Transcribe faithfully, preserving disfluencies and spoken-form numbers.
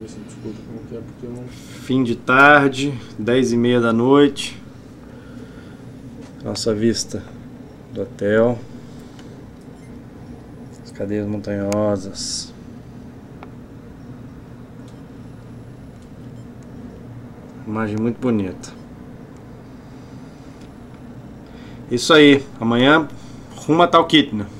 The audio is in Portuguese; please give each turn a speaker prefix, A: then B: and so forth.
A: Desculpa, como que é, porque eu não...
B: Fim de tarde, dez e meia da noite. Nossa vista do hotel. As cadeiras montanhosas. Imagem muito bonita. Isso aí, amanhã rumo a Talkeetna.